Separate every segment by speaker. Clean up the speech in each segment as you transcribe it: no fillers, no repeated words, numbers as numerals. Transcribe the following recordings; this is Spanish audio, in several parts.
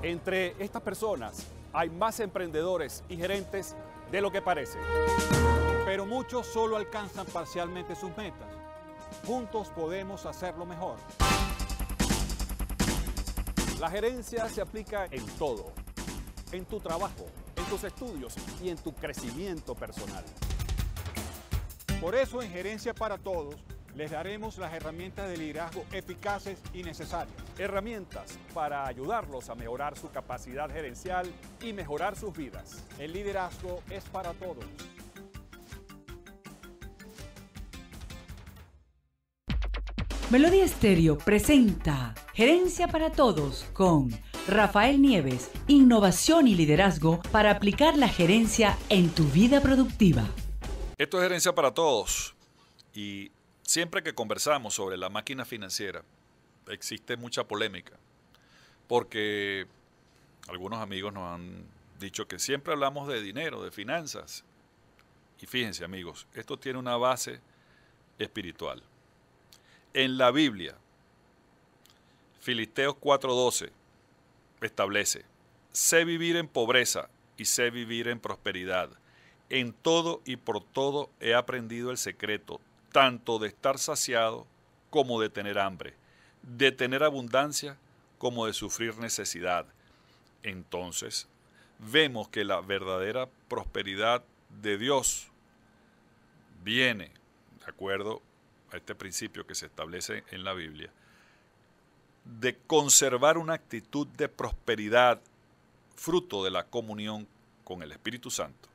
Speaker 1: Entre estas personas hay más emprendedores y gerentes de lo que parece.
Speaker 2: Pero muchos solo alcanzan parcialmente sus metas. Juntos podemos hacerlo mejor.
Speaker 1: La gerencia se aplica en todo, en tu trabajo, en tus estudios y en tu crecimiento personal.
Speaker 2: Por eso en Gerencia para Todos les daremos las herramientas de liderazgo eficaces y necesarias.
Speaker 1: Herramientas para ayudarlos a mejorar su capacidad gerencial y mejorar sus vidas.
Speaker 2: El liderazgo es para todos.
Speaker 3: Melodía Estéreo presenta Gerencia para Todos con Rafael Nieves, innovación y liderazgo para aplicar la gerencia en tu vida productiva.
Speaker 4: Esto es Gerencia para Todos y siempre que conversamos sobre la máquina financiera existe mucha polémica porque algunos amigos nos han dicho que siempre hablamos de dinero, de finanzas y fíjense amigos, esto tiene una base espiritual. En la Biblia, Filisteos 4:12 establece: sé vivir en pobreza y sé vivir en prosperidad. En todo y por todo he aprendido el secreto, tanto de estar saciado como de tener hambre, de tener abundancia como de sufrir necesidad. Entonces, vemos que la verdadera prosperidad de Dios viene, de acuerdo a este principio que se establece en la Biblia, de conservar una actitud de prosperidad, fruto de la comunión con el Espíritu Santo.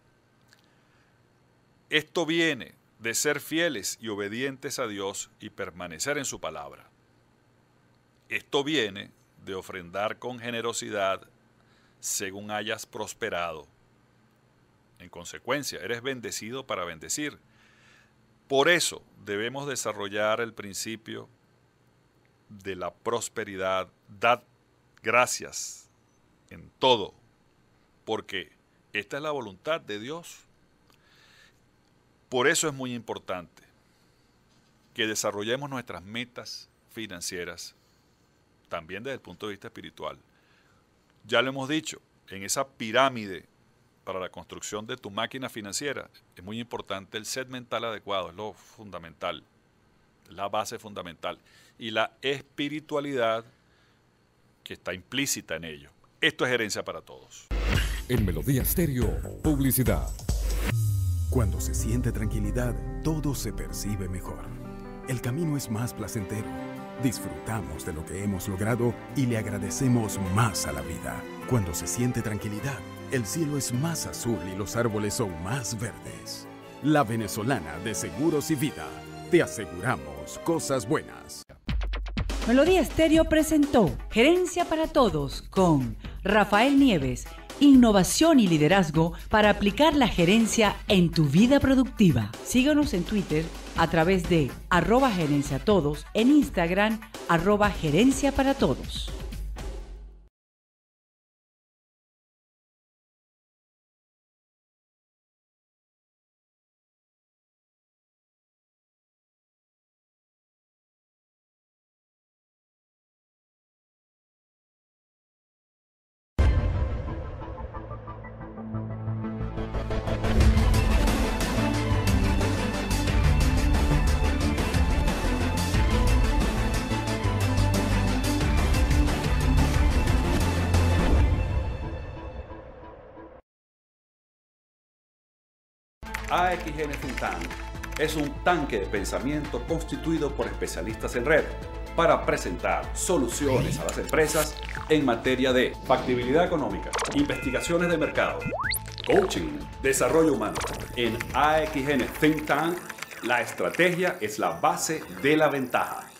Speaker 4: Esto viene de ser fieles y obedientes a Dios y permanecer en su palabra. Esto viene de ofrendar con generosidad según hayas prosperado. En consecuencia, eres bendecido para bendecir. Por eso debemos desarrollar el principio de la prosperidad. Dad gracias en todo, porque esta es la voluntad de Dios. Por eso es muy importante que desarrollemos nuestras metas financieras, también desde el punto de vista espiritual. Ya lo hemos dicho, en esa pirámide para la construcción de tu máquina financiera es muy importante el set mental adecuado, es lo fundamental, la base fundamental, y la espiritualidad que está implícita en ello. Esto es Gerencia para Todos.
Speaker 5: En Melodía Estéreo, publicidad.
Speaker 6: Cuando se siente tranquilidad, todo se percibe mejor. El camino es más placentero. Disfrutamos de lo que hemos logrado y le agradecemos más a la vida. Cuando se siente tranquilidad, el cielo es más azul y los árboles son más verdes. La Venezolana de Seguros y Vida. Te aseguramos cosas buenas.
Speaker 3: Melodía Estéreo presentó Gerencia para Todos con Rafael Nieves, innovación y liderazgo para aplicar la gerencia en tu vida productiva. Síguenos en Twitter a través de @gerenciatodos, en Instagram @gerencia para todos.
Speaker 1: AXN Think Tank es un tanque de pensamiento constituido por especialistas en red para presentar soluciones a las empresas en materia de factibilidad económica, investigaciones de mercado, coaching, desarrollo humano. En AXN Think Tank, la estrategia es la base de la ventaja.